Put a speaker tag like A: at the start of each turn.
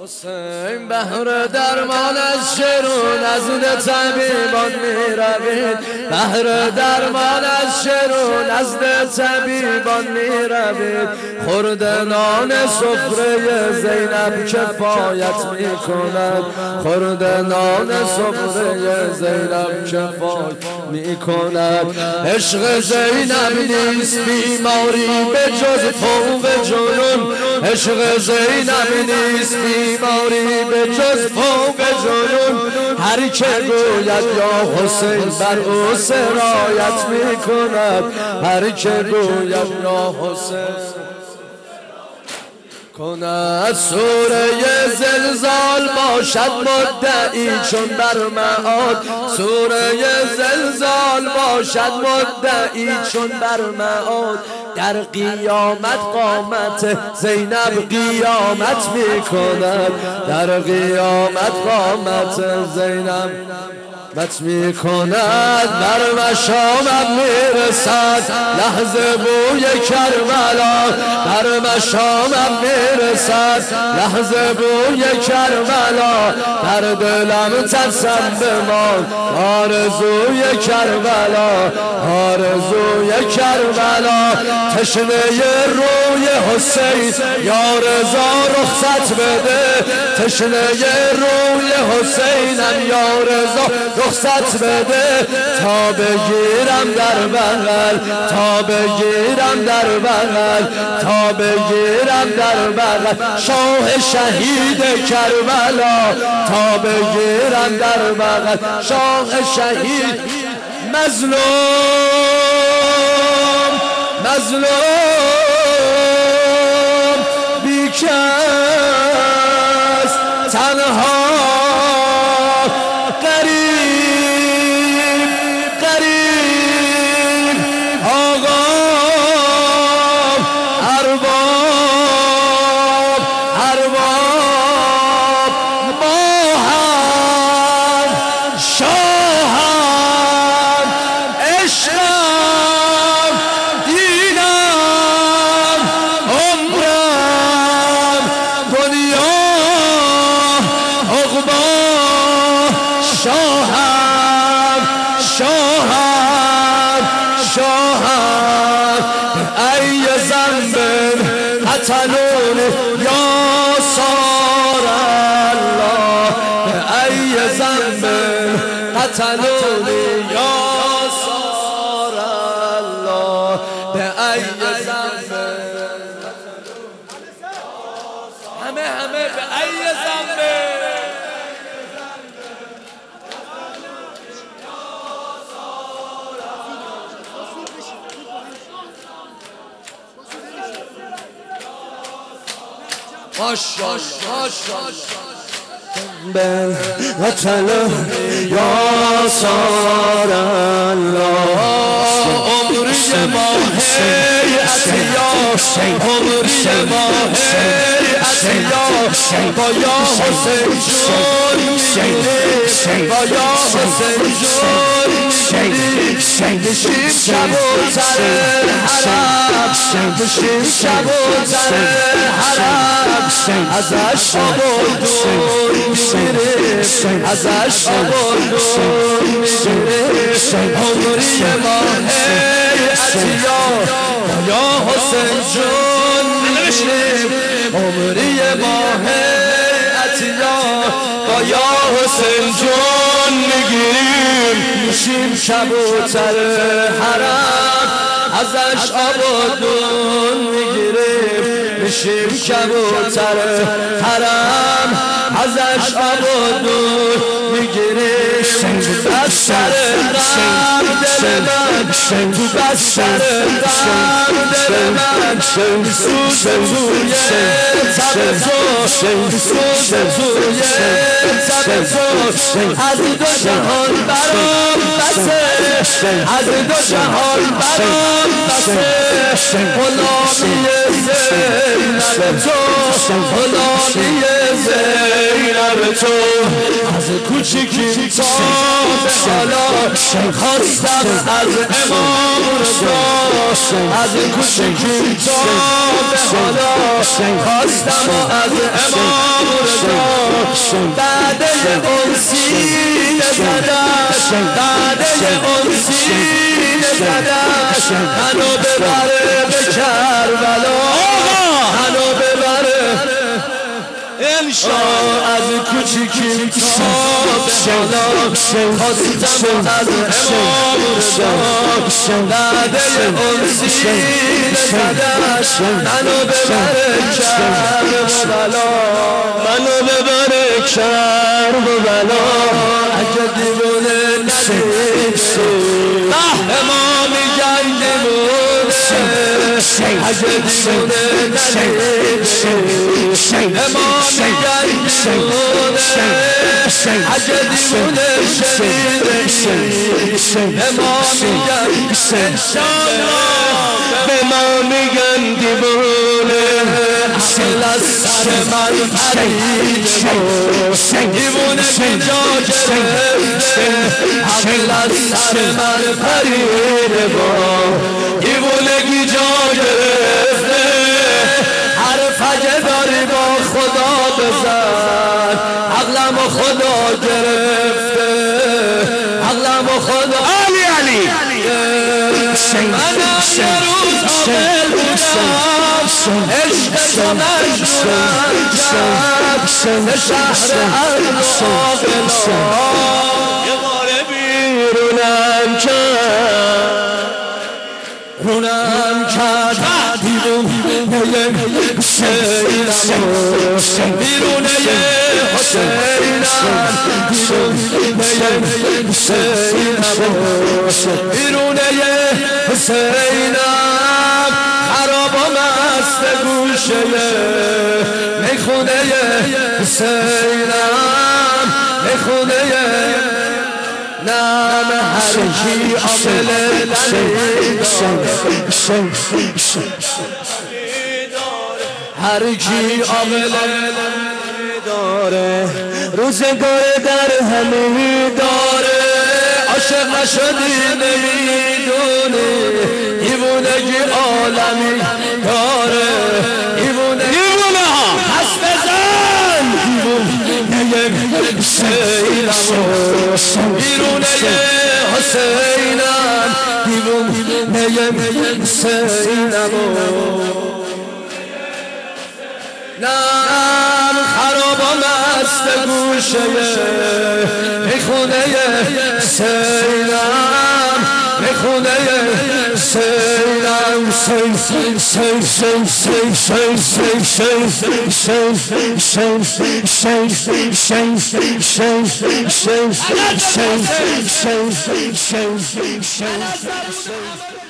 A: حسین بهر درمان از شرون نزد طبیبان می روید، بهر درمان از شرون نزد طبیبان می روید. خورده نان سفره زینب کفایت می کند، خورده نان سفره زینب کفایت می کند. عشق زینب نیست بیماری به جز فوق جنون، عشق زینب نیست بیماری به جز فوق جنون. هر که گوید یا حسین بر او سرایت می کند، هر که گوید یا حسین کند. سوره زلزال باشد مدعی چون بر معاد، سوره زلزال باشد مدعی چون بر معاد. در قیامت قامت زینب قیامت می کند، در قیامت قامت زینب مت می کند. بر مشامم می رسد لحظه بوی کربلا، بر مشامم می رسد لحظه بوی کربلا. در دلم ترسم بمان آرزوی کربلا، آرزوی کربلا. تشنه روی حسین یا رضا رخصت بده، تشنه روی حسینم یا رضا رخصت بده. تا بگیرم در بغل، تا بگیرم در بغل، تا بگیرم در بغل شاه شهید کربلا، تا بگیرم در بغل شاه شهید. مظلوم مظلوم بیکس تنها قتلوني يا صار الله، بأي ذنب قتلوني يا صار الله، بأي ذنب همه بأي ذنب بل قتلوني يا صار الله. عمري ما هي أسيا، عمري ما هي أسيا، با یا حسین جون میری، با یا حسین جون میری. نشیم کبوتر حرم، نشیم کبوتر حرم. ازش آبادون میگیریم، ازش آبادون میگیریم. عمری ما هیئتیا با یا حسین جون میگیریم، عمری ما هیئتیا با یا حسین جون میگیریم. میشیم کبوتر حرم، ازش آبادون میگیریم. میشیم کبوتر حرم، ازش آبادون میگیریم. تو بستر غم دل من، تو بستر غم دل من میسوزه توی تب تو، میسوزه توی تب تو. از دو جهان برام بسه، از دو جهان برام بسه. غلامی زینب تو، غلامی زینب تو. از کوچیکی تا به حالا خواستم از امام رضا، از کوچیکی تا به حالا خواستم و از امام رضا بعد اون سینه زدش بعد اون سینه زدش منو ببره به کربلا منو ببره از کوچیکی تا به حالا خواستم از امام رضا بعد اون سینه زدش منو ببره کربلا منو ببره کربلا اگه دیوونه ندیده امام گنگمونه اگه دیوونه ندیده امام گنگمونه اگه دیوونه شنیده امام گنگمونه به ما میگن دیوونه عقل از سر من پریده دیوونه که جا گرفته عقل از سر من پریده دیوونه که جا گرفته حرف اگه داری با خدا بزن عقلم و خدا گرفته عقلم و خدا علی علی منم یه روز عاقل بودم عشق تو مجبورم کرد به شهر عقلا یه باره بیرونم کرد رونم کرد بیرونه حسینم بیرونه حسینم بیرونه حسینم بیرونه حسینم خراب و مست گوشه میخونه حسینم میخونه نام هر کی عامل هر کی عامل داره روزگار در همه داره عاشق نشدی نمیدونی دیوونگی عالمی داره دیوونه ها پس بزن دیوونه حسینم بیرونه حسینم دیوونه حسینم نم خراب و مست گوشه میخونه حسینم میخونه حسینم سین